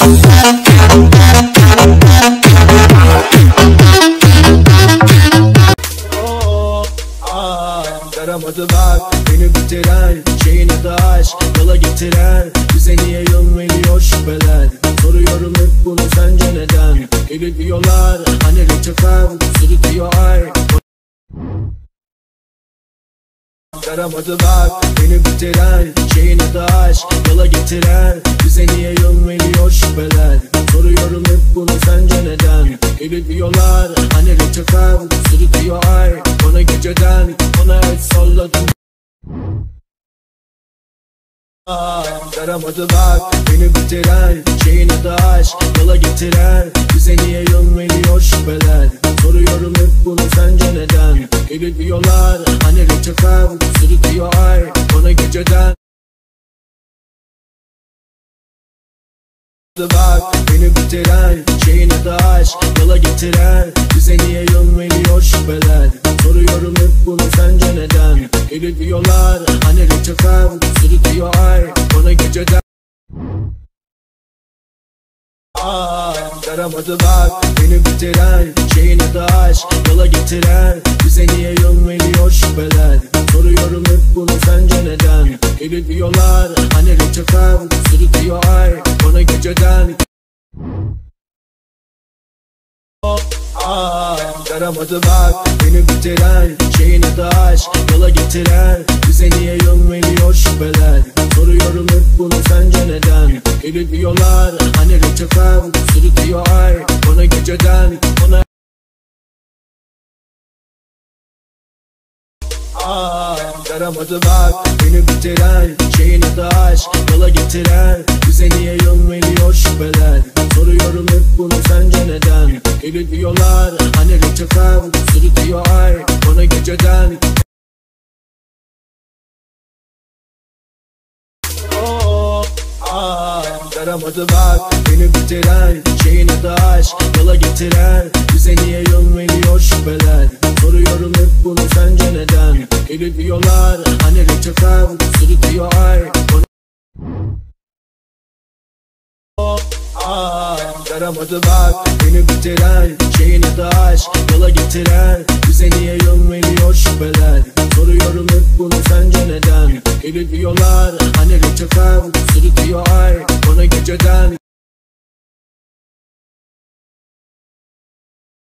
Yaramadı bak beni bitiren, şeyin adı aşk, yola getiren. Bize niye yön veriyor şüpheler? Soruyorum hep bunu, sence neden? Geri diyorlar hani reçefem sürütüyor ay. Yaramadı bak beni bitiren, şeyin adı aşk, yola getiren. Bize niye yön veriyor şüpheler? Soruyorum hep bunu, sence neden? Geri diyorlar hani reçefem sürütüyor ay. Bana geceden bana el salladım. Yaramadı bak beni bitiren, şeyin adı aşk, yola getiren. Bize niye yön veriyor şüpheler? Soruyorum hep bunu, sence neden? Geri diyorlar hani reçefem sürütüyor ay. Bana geceden bak beni bitiren, şeyin adı aşk, yola getiren. Bize niye yön veriyor şüpheler? Soruyorum hep bunu, sence neden? Geri diyorlar hani reçefem sürütüyor ay. Bana geceden yaramadı bak beni bitiren, şeyin adı aşk, yola getiren. Bize niye yön veriyor şüpheler? Soruyorum hep bunu, sence neden? Geri diyorlar hani reçefem sürütüyor ay. Bana geceden yaramadı bak beni bitiren, şeyin adı aşk, yola getiren. Bize niye yön veriyor şüpheler? Soruyorum hep bunu, sence neden? Geri diyorlar hani reçefem sürütüyor ay. Bana geceden bana yaramadı bak beni bitiren, şeyin adı aşk, yola getiren. Bize niye yön veriyor şüpheler? Soruyorum hep bunu, sence neden? Geri diyorlar hani reçefem sürütüyor ay. Bana geceden yaramadı bak beni bitiren, şeyin adı aşk, yola getiren. Bize niye yön veriyor şüpheler? Soruyorum hep bunu, sence neden? Geri diyorlar hani reçefem sürütüyor ay. Yaramadı bak beni bitiren, şeyin adı aşk, yola getiren. Bize niye